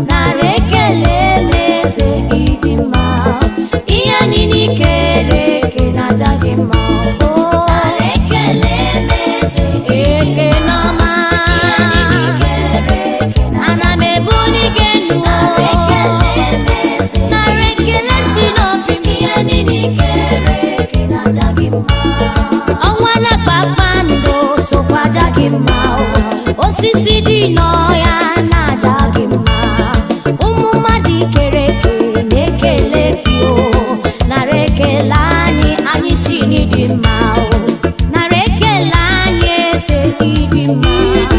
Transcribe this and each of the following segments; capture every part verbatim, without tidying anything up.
Osisi dị n'ọhịa na-ajaghị mma, ụmụ mmadụ ikereke na-ekele gị o, nara ekele anyị, anyị si n'ịdị mma o, nara ekele anyị eze ịdị mma,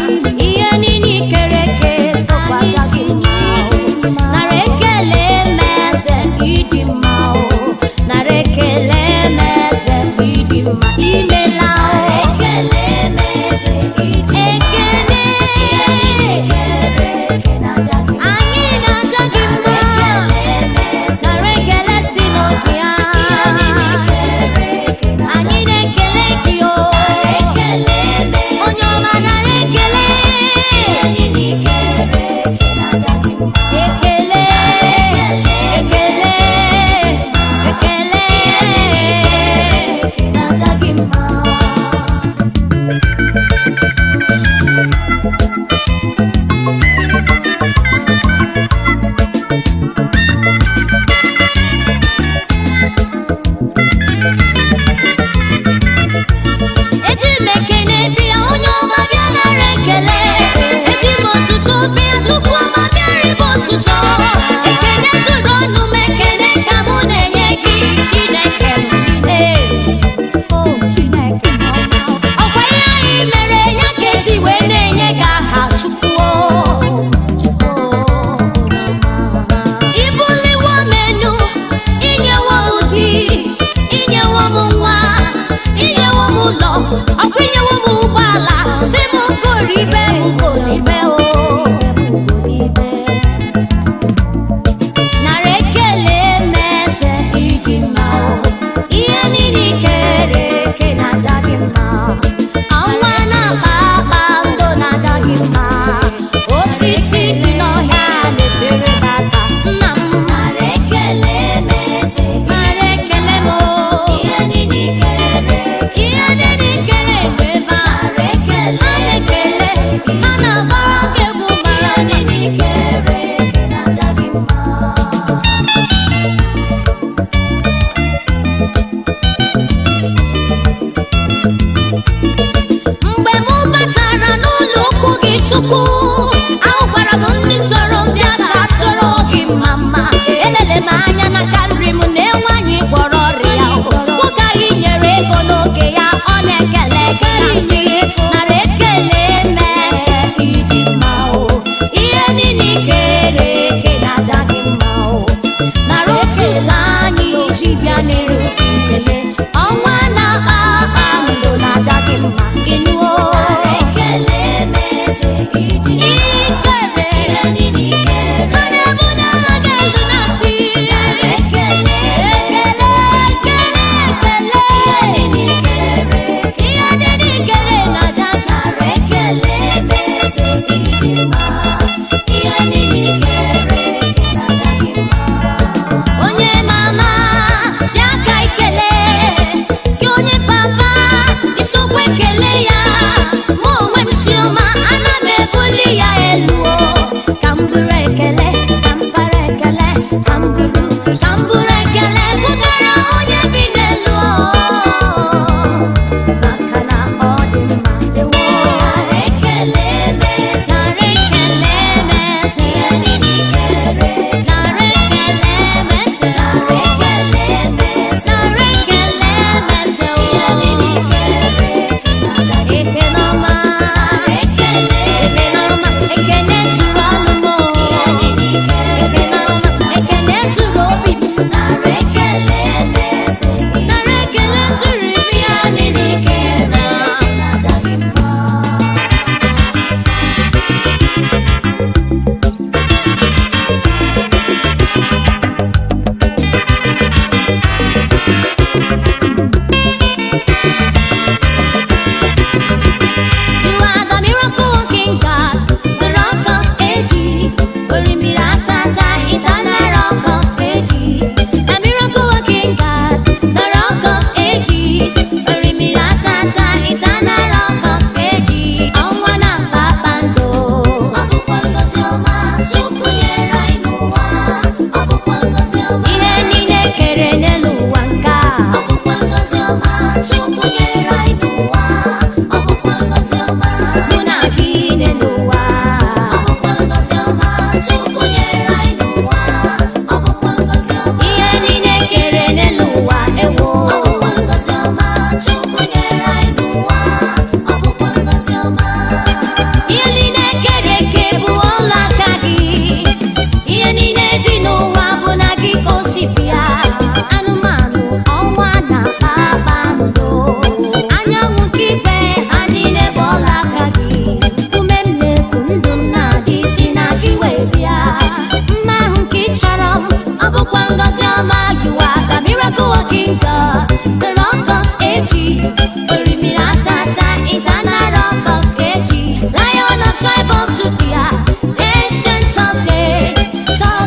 ihe niile ikereke sokwa ajaghị mma o, nara ekele meze ịdị mma o, nara ekele meze ịdị mma, imela o, ekele meze ịdị mma. Yeah,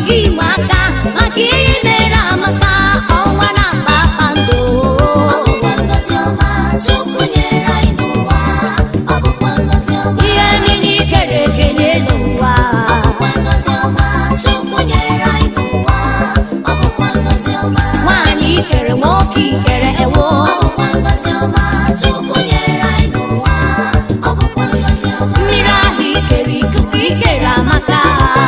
gị nwe aka maka ihe mere amaka ọnwa na kpakpando. Ihe niile ikere eke n'ụwa nwaanyị ikere nwoke ikere ewo mmiri ahụ ikere ikuku ikere amaka.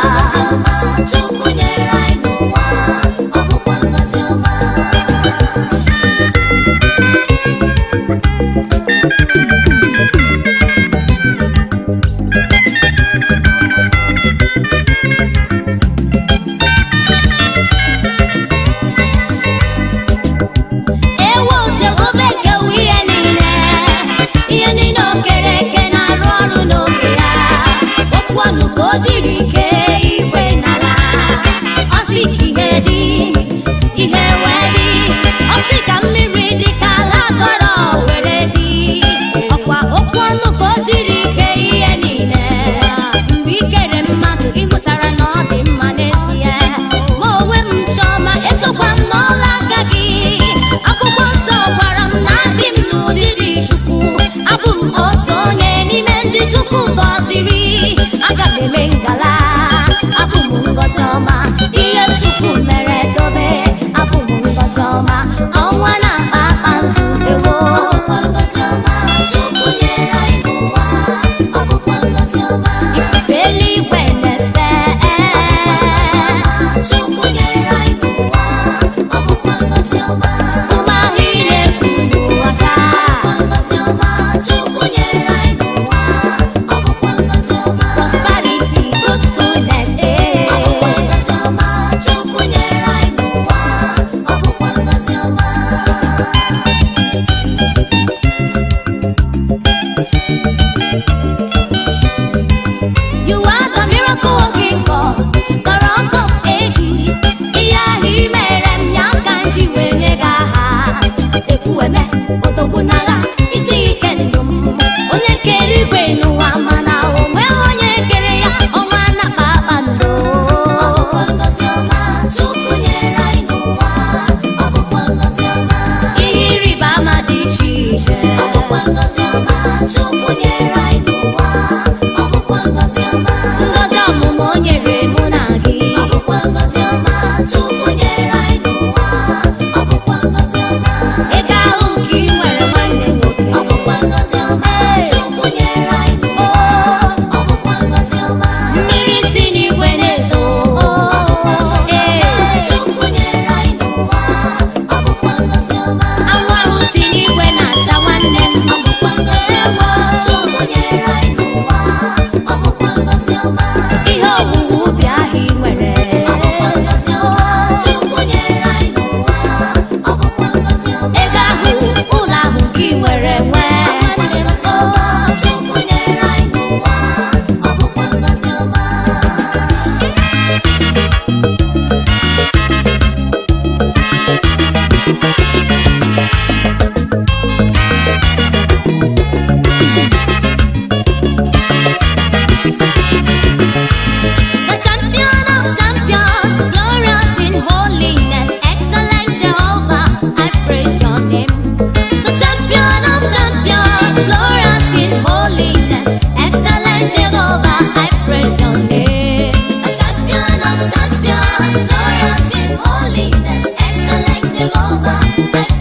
O jiri ike igwe n'ala ọ sị ka ihe dị ihe wee dị ọ sị ka mmiri dị ka ala gọrọ were dị ọkwa okwu ọnụ ka o jiri ike ihe niile. Mgbe i kere mmadụ ịhụtara na ọ dị mma n'ezie ma onwe m Chioma esokwa m n'ọla aka gị. Akwụkwọ nsọ gwara m na adị m n'ụdịdị Chukwu abụ m otu onye n'ime ndị Chukwu gọziri. Aga m eme ngala abụ m ngọzi ọma ihe Chukwu mere dobe abụ m ngọzi ọma ọnwa na kpakpando ewo ifufe eluigwe na-efe ume ahụ ire eku n'ụwa taa prosperity, fruitfulness, eh. You are the miracle working God, the rock of ages. Ihe ahụ i mere m ya ka m ji wee nye gị aha. Ekwueme odogwu n'agha isi ike ndụ m onye kere igwe n'ụwa mana o nweghị onye kere ya ọnwa na kpakpando. Ihe ịrịba ama dị iche iche ngọzi ọmụmụ o nyere mụ na gị ego ahụ nke i nwere nwanne nwoke mmiri si n'igwe na-ezo anwụ ahụ si n'igwe na-acha nwanne m ihe owuwe ubi ahụ i nwere ego ahụ ụlọ ahụ nke i nwere nwe The champion of champions, glorious in holiness, excellent Jehovah, I praise your name. The champion of champions, glorious in holiness, excellent Jehovah, I praise your name. The champion of champions, glorious in holiness, excellent Jehovah, I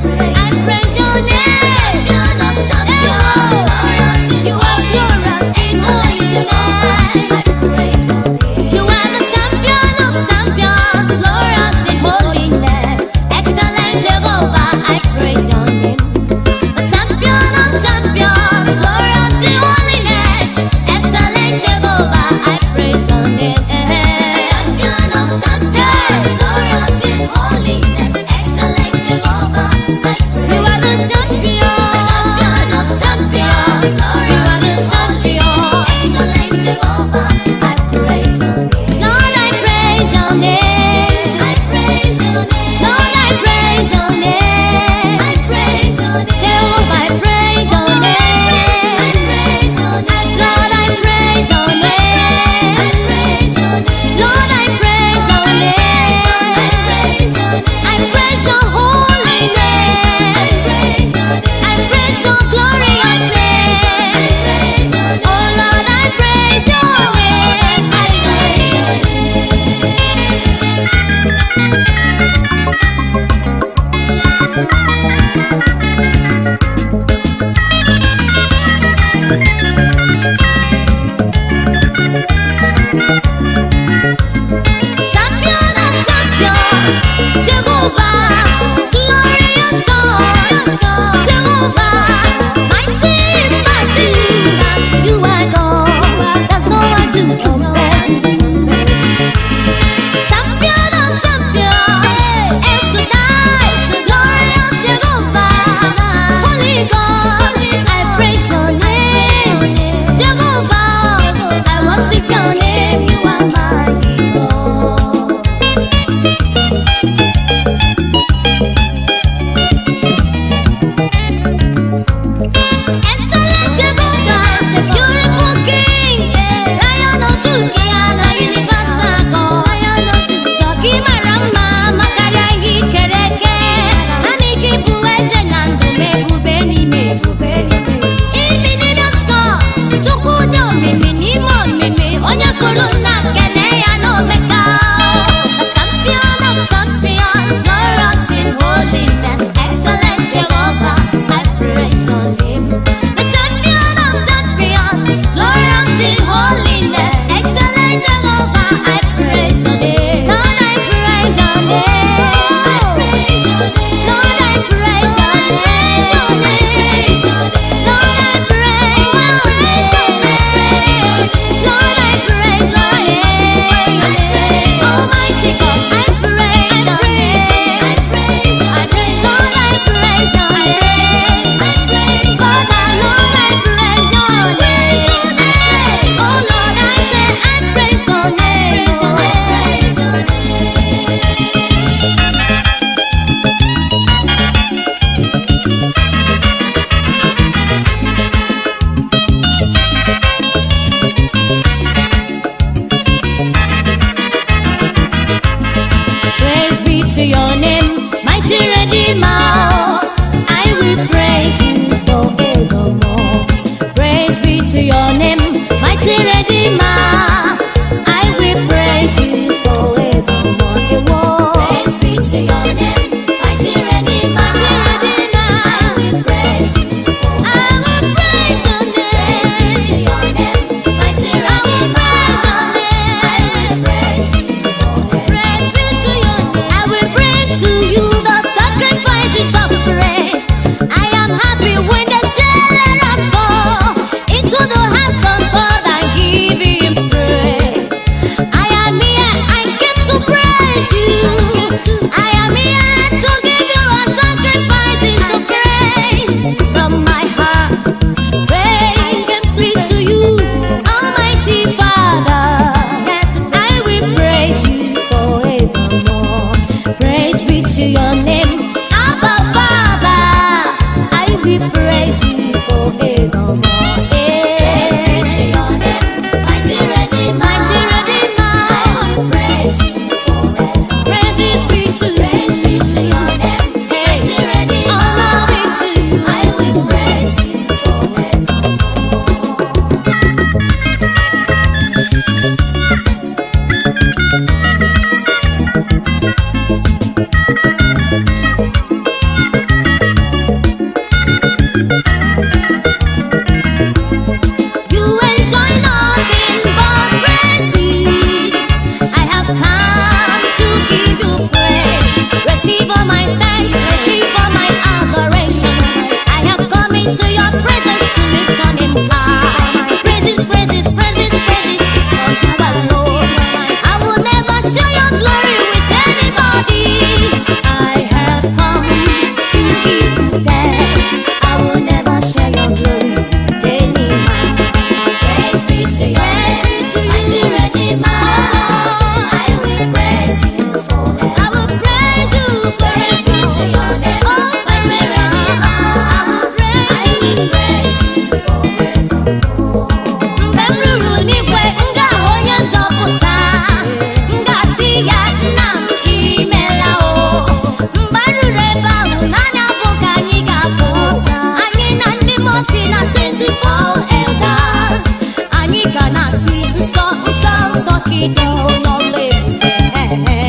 to your name, mighty Redeemer. I will praise you forevermore. Praise be to your name, mighty Redeemer. I will praise you forevermore. Praise be to your name, mighty Redeemer. I will praise you forevermore. I will praise your name. Praise be to your name, mighty Redeemer. I will praise you forevermore. Praise be to your name. I will bring to you the sacrifices of praise. I am happy when they say let us go into the house of God and give him praise. I am here, I came to praise you. I am here to give you a sacrifices of praise from my heart. Praise be to you, Almighty Father. I will praise you forevermore. Praise be to your name, Abba Father. I will praise you forevermore. Praise be to your name, mighty Redeemer. Mighty Redeemer. I will praise you forever. Praises be to praise be to your name, mighty Redeemer. Honor be to you. I will praise you You enjoy nothing but praises. I have come to give you praise. Receive all my thanks, receive all my adoration. I have come into your presence to lift on him high. Praises, praises, praises, praises is for you alone. I will never share your glory with anybody. I have come to give you thanks. I will never share your glory with anyone. Praise be to you, mighty Redeemer. I will praise you forever. I will praise you forever. Praise be to your name, oh mighty Redeemer. I will praise you, praise you forever. Mgbe m ruru n'igwe nga onye nzọpụta, nga si ya nna m imela o. Mgbe m ruru ebe ahụ n'anya bụ ka anyị ga-afụ. Anyị na ndị mosi na twenty-four elders. Anyị ga na-asị nsọ nsọ nsọ ka ide n'ọla ebube.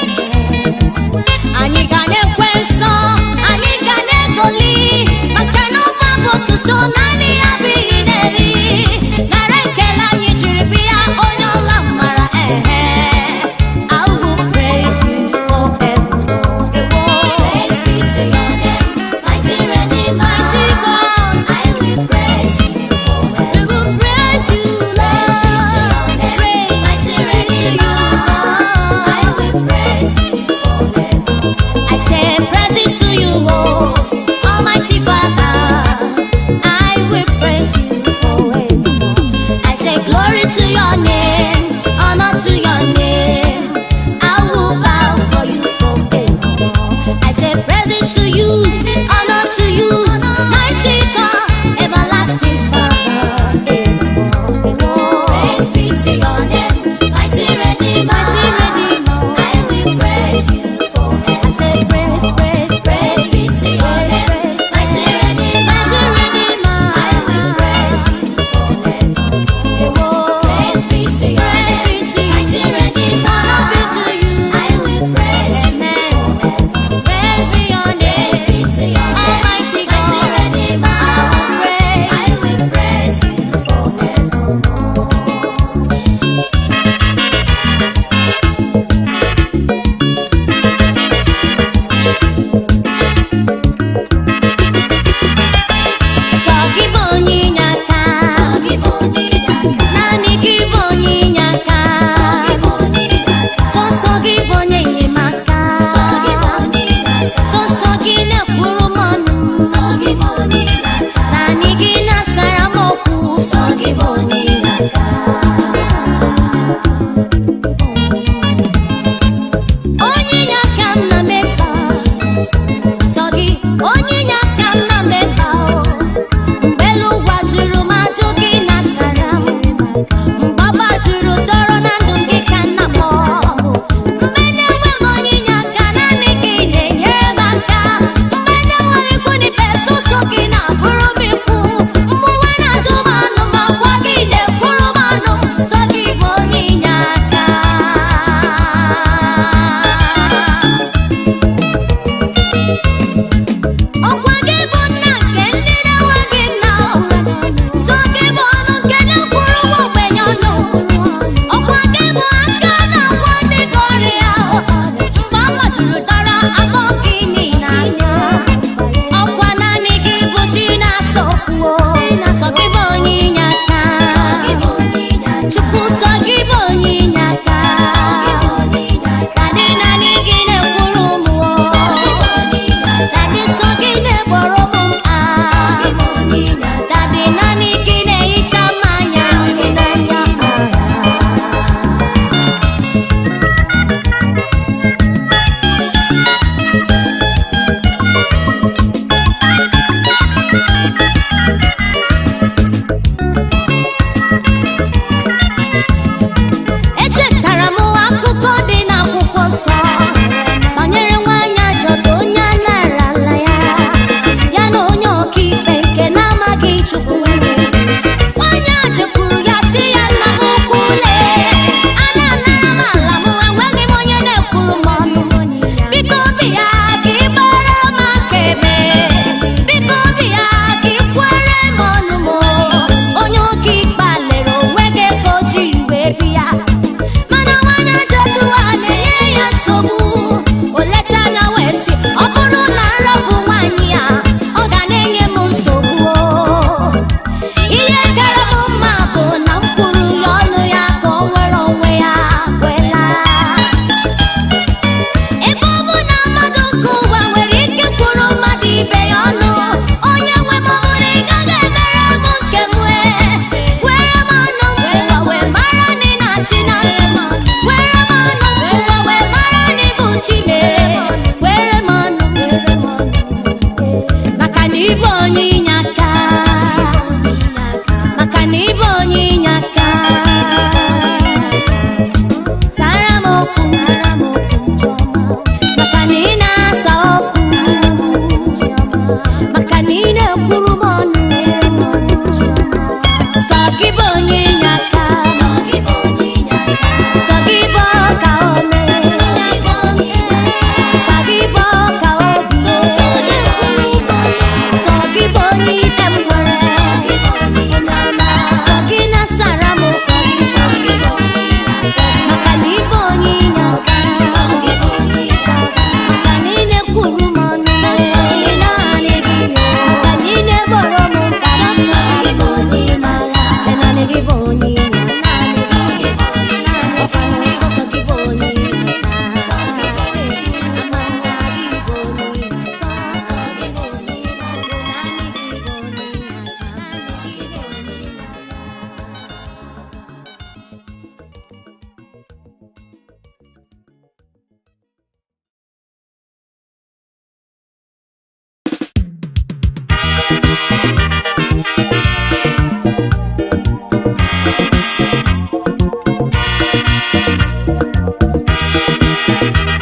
Anyị ga na-ekwe nsọ, anyị ga na-egoli, maka na ọma bụ otuto naanị ya bụ ihe na-eri. Nara ekele anyị jiri bịa onye ọla mara ehe. I will praise you forevermore. Praise be to your name, mighty Redeemer. Mighty God, I will praise you forever. We will praise you, Lord. Praise mighty Redeemer. I will praise you forever. I say praises to you, oh, Almighty Father. I will praise you forevermore. I say glory to your name, honor to your name. I will bow for you forevermore. I say praises to you, honor to you, mighty God, everlasting Father, evermore. Praise be to your name, mighty Redeemer. I will praise you forever. I say praise, praise, praise be to your name, mighty Redeemer. I will praise you forever. Praise be to your name, mighty Redeemer. Honor be to you. I will praise you forever. Praise be your name, Almighty God. Mighty Redeemer. I will praise you forevermore. Sọ gị bụ onye inyeaka, naanị gị bụ onye inyeaka, sọsọ gị bụ onye enyemaka, sọsọ gị na-ekwuru m ọnụ, naanị gị na-asara m okwu, sọ gị bụ onye inyeaka. Onye inyeaka m na mekpa, sọ gị onye inyeaka m na mekpa o. Mgbe elu ụwa jụrụ m ajụ gị na-asara m, mgbe ọgba jụrụ dọrọ na ndụ m gị ka nna m. Mgbe nsogbu o leta anya wee sị ọ bụrụ na nrapụ nwaanyị a ọ ga na-enye m nsogbu. Ihe kara m mma bụ na m kwuru ya ọnụ ya ka o nwere onwe ya kwela. Ebe ọ bụ na mmadụ nke ụwa nwere ike kwuru mmadụ ibe ya ọnụ, onye nwe m ọbụrụ ị gaghị emere m nke m wee were m ọnụ ụwa wee mara na ị na-achị na ndụ m, were m ọnụ ụwa wee mara na ị bụ chi mee, were m ọnụ maka na ị bụ onye inye aka, maka na ị bụ onye inye aka. Sara m okwu maka na ị na-asa okwu, maka na ị na-ekwuru m ọnụ. Sọ gị bụ onye inye aka, sọ gị bụ ọka ome, sọ gị bụ ọka obi, sọ gị bụ onye ikpe m nwere, sọ gị na-asara m okwu, maka na ị bụ onye inye aka, maka na ị na-ekwuru m ọnụ, maka na ị na-eboro m mkpa, naanị gị bụ onye inye aka, sọsọ gị bụ onye inye aka.